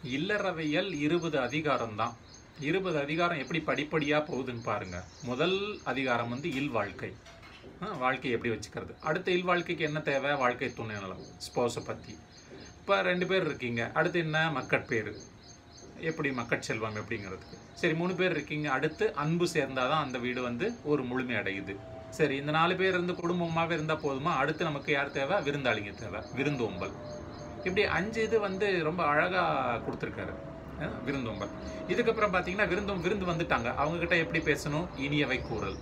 இல்லறவியல் 20 அதிகாரம் தான். 20 அதிகாரம் எப்படி படிப்படியாக போகுதுன்னு பாருங்க. முதல் அதிகாரம் வந்து இல்வாழ்க்கை, வாழ்க்கையை எப்படி வச்சுக்கிறது. அடுத்த இல்வாழ்க்கைக்கு என்ன தேவை? வாழ்க்கை துணை நலம், ஸ்போஸை பற்றி. இப்போ 2 பேர் இருக்கீங்க, அடுத்து என்ன? மக்கட்பேறு, எப்படி மக்கட்செல்வம் எப்படிங்கிறதுக்கு. சரி, 3 பேர் இருக்கீங்க, அடுத்து அன்பு சேர்ந்தாதான் அந்த வீடு வந்து ஒரு முழுமை அடையுது. சரி, இந்த 4 பேர் இருந்து குடும்பமாகவே இருந்தால் போதுமா? அடுத்து நமக்கு யார் தேவை? விருந்தாளிங்க தேவை, விருந்தோம்பல். இப்படி 5 இது வந்து ரொம்ப அழகாக கொடுத்துருக்காரு விருந்தோம்பல். இதுக்கப்புறம் பார்த்தீங்கன்னா விருந்து வந்துட்டாங்க, அவங்கக்கிட்ட எப்படி பேசணும்? இனியவை கூறல்.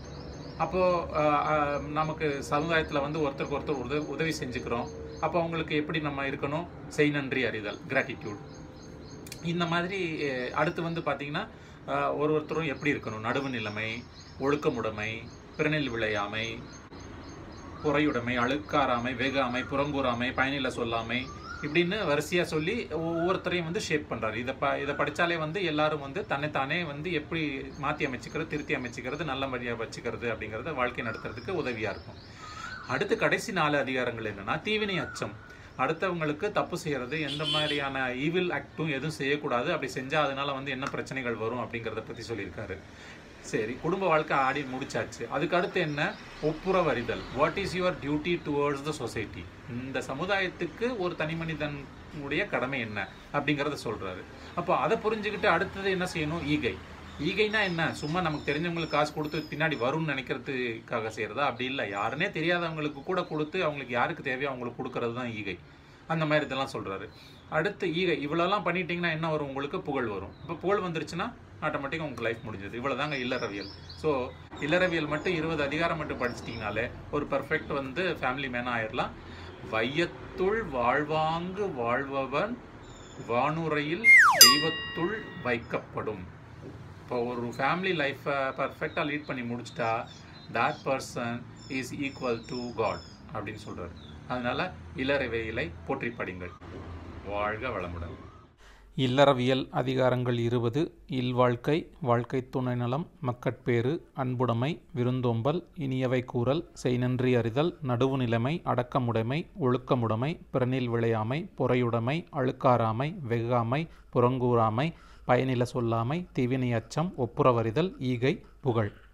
அப்போது நமக்கு சமுதாயத்தில் வந்து ஒருத்தருக்கு ஒருத்தர் உதவி செஞ்சுக்கிறோம். அப்போ அவங்களுக்கு எப்படி நம்ம இருக்கணும்? செய் நன்றி அறிதல், கிராட்டிடியூட். இந்த மாதிரி அடுத்து வந்து பார்த்தீங்கன்னா ஒருத்தரும் எப்படி இருக்கணும்? நடுவு நிலைமை, ஒழுக்கமுடைமை, பிறனில் விளையாமை, பொறையுடைமை, அழுக்காராமை, வெகாமை, புறங்கூறாமை, பயனில சொல்லாமை, இப்படின்னு வரிசையாக சொல்லி ஒவ்வொருத்தரையும் வந்து ஷேப் பண்ணுறாரு. இதை படித்தாலே வந்து எல்லாரும் வந்து தன்னைத்தானே வந்து எப்படி மாற்றி அமைச்சிக்கிறது, திருத்தி அமைச்சிக்கிறது, நல்ல வழியாக வச்சுக்கிறது அப்படிங்கிறத வாழ்க்கை நடத்துறதுக்கு உதவியாக இருக்கும். அடுத்து கடைசி 4 அதிகாரங்கள் என்னென்னா தீவினை அச்சம். அடுத்தவங்களுக்கு தப்பு செய்கிறது, எந்த மாதிரியான ஈவில் ஆக்டும் எதுவும் செய்யக்கூடாது, அப்படி செஞ்சால் அதனால் வந்து என்ன பிரச்சனைகள் வரும் அப்படிங்கிறத பற்றி சொல்லியிருக்காரு. சரி, குடும்ப வாழ்க்கை ஆடி முடிச்சாச்சு. அதுக்கு அடுத்து என்ன? ஒப்புரவறிதல். What is your duty towards the society? இந்த சமுதாயத்துக்கு ஒரு தனி மனிதனுடைய கடமை என்ன அப்படிங்கிறத சொல்கிறாரு. அப்போ அதை புரிஞ்சுக்கிட்டு அடுத்தது என்ன செய்யணும்? ஈகை. ஈகைனா என்ன? சும்மா நமக்கு தெரிஞ்சவங்களுக்கு காசு கொடுத்து பின்னாடி வரும்னு நினைக்கிறதுக்காக செய்கிறதா? அப்படி இல்லை, யாருன்னே தெரியாதவங்களுக்கு கூட கொடுத்து அவங்களுக்கு யாருக்கு தேவையோ அவங்களுக்கு கொடுக்கறது தான் ஈகை. அந்த மாதிரி இதெல்லாம் சொல்கிறாரு. அடுத்து ஈகை. இவ்வளோலாம் பண்ணிட்டீங்கன்னா என்ன வரும்? உங்களுக்கு புகழ் வரும். இப்போ புகழ் வந்துருச்சுன்னா ஆட்டோமேட்டிக்காக உங்களுக்கு லைஃப் முடிஞ்சது. இவ்வளோ தாங்க இல்லறவியல். ஸோ இல்லறவியல் மட்டும் 20 அதிகாரம் மட்டும் படிச்சிட்டிங்கனாலே ஒரு பர்ஃபெக்ட் வந்து ஃபேமிலி மேனாக ஆயிடலாம். வையத்துள் வாழ்வாங்கு வாழ்பவன் வானுரையில் தெய்வத்துள் வைக்கப்படும். இப்போ ஒரு ஃபேமிலி லைஃப்பை பர்ஃபெக்டாக லீட் பண்ணி முடிச்சிட்டா that person is equal to God அப்படின்னு சொல்கிறார். அதனால் இல்லறவியலை போற்றி படிங்கள். வாழ்க வளமுடன். இல்லறவியல் அதிகாரங்கள் 20. இல்வாழ்க்கை, வாழ்க்கை துணை நலம், மக்கட்பேறு, அன்புடைமை, விருந்தோம்பல், இனியவை கூறல், செய்நன்றி அறிதல், நடுவு நிலைமை, அடக்கமுடைமை, ஒழுக்கமுடைமை, பிறனில் விளையாமை, பொறையுடைமை, அழுக்காராமை, வெகாமை, புறங்கூறாமை, பயனில சொல்லாமை, தீவினை அச்சம், ஒப்புரவறிதல், ஈகை, புகழ்.